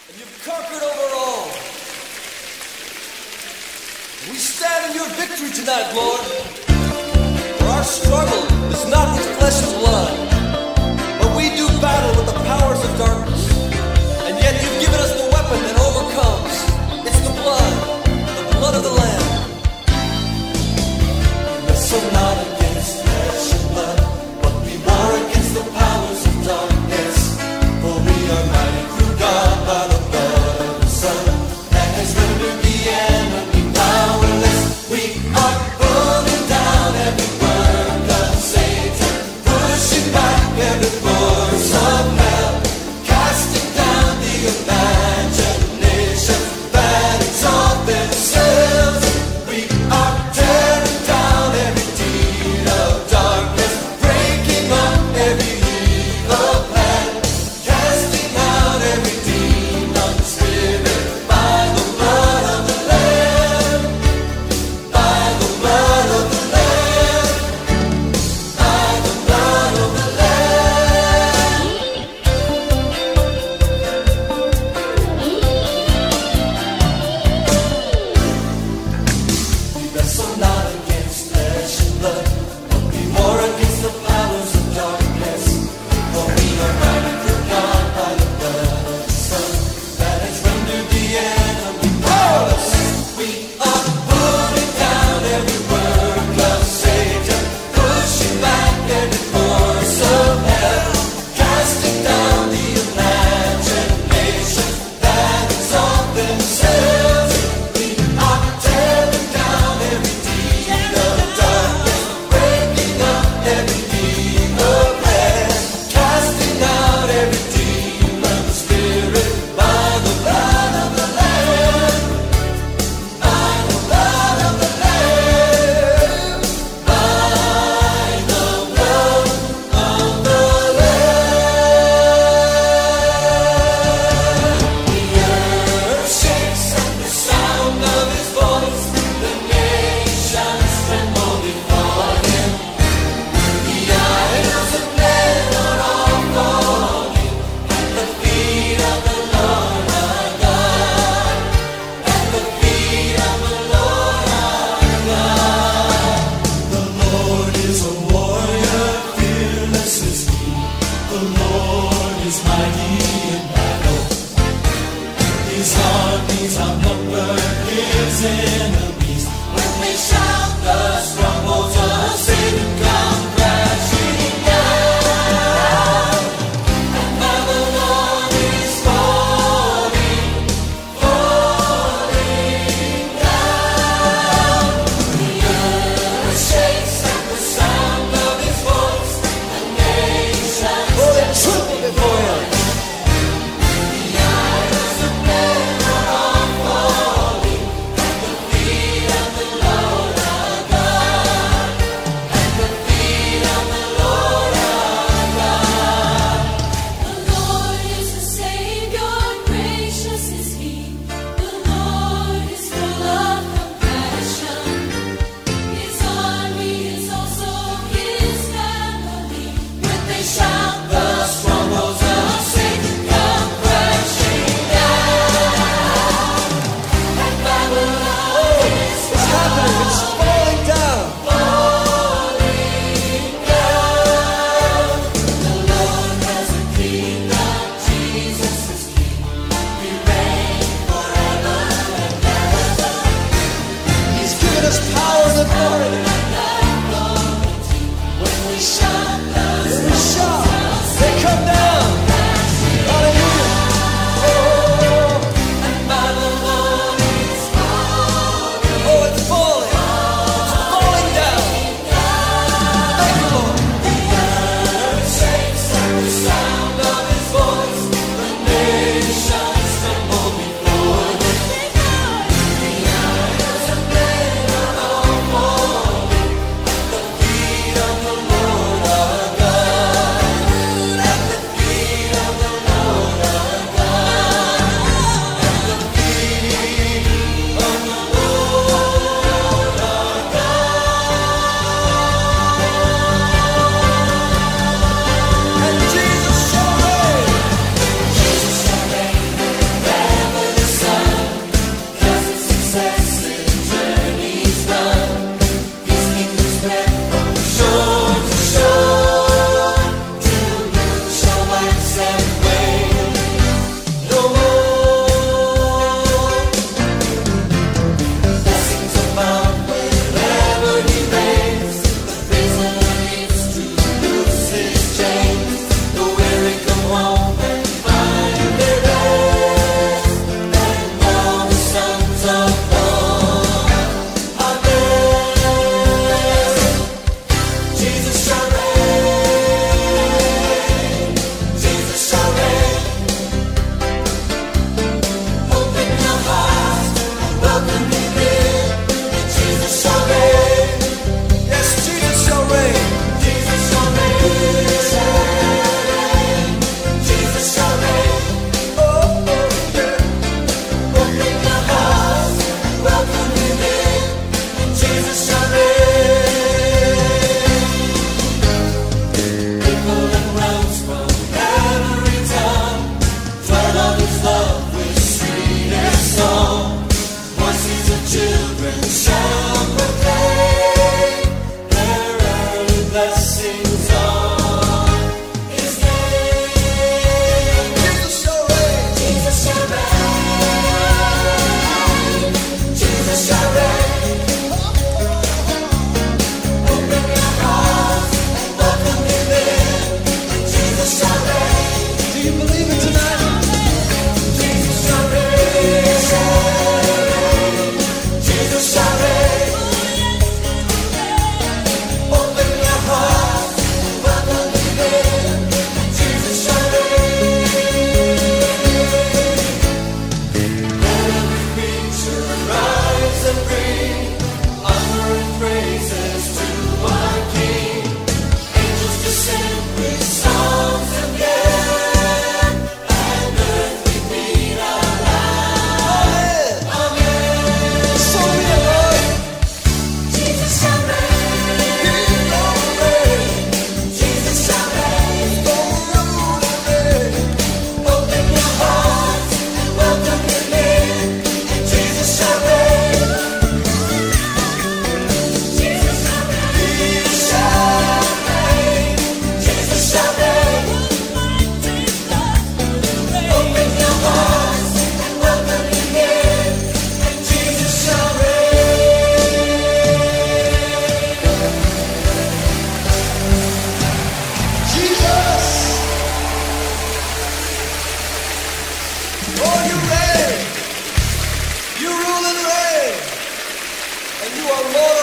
and you've conquered over all. We stand in your victory tonight, Lord. For our struggle is not with flesh and blood, but we do battle with the powers of darkness. And yet you've given us the weapon that overcomes. It's the blood of the Lamb. We wrestle not against flesh and blood, but we war against the powers of darkness. For we are mighty through God by the blood of the Son, that has rendered the enemy powerless. We are pulling down every work of Satan, pushing back every force of hell, casting down the imagination that exalt themselves. We are tearing down every deed of darkness, breaking up every evil plan, casting out every demon spirit by the blood of the Lamb, by the blood of the Lamb, by the blood of the Lamb. We wrestle not against flesh and blood, but we war against the powers of darkness. For we are mighty through God by the blood of the Son, that has rendered the enemy powerless. We are pulling down every work of Satan, pushing back every force of hell, casting down the imagination that exalt themselves. We are tearing down every deed of darkness, breaking up every evil plan, casting out every demon spirit by the blood of the Lamb, by the blood of the Lamb, by the blood of the Lamb. The earth shakes at the sound of his voice, the nations tremble before him. The idols of men are all falling at the feet of the Lord our God, at the feet of the Lord our God. The Lord is a warrior, fearless is he. The Lord is mighty in battle. His armies outnumber his enemies. When they shout, the strongholds of Satan come crashing down. And Babylon is falling, falling down. The earth shakes at the sound of his voice. The nations tremble before him. The idols of men are all falling at the feet of the Lord our God. amor.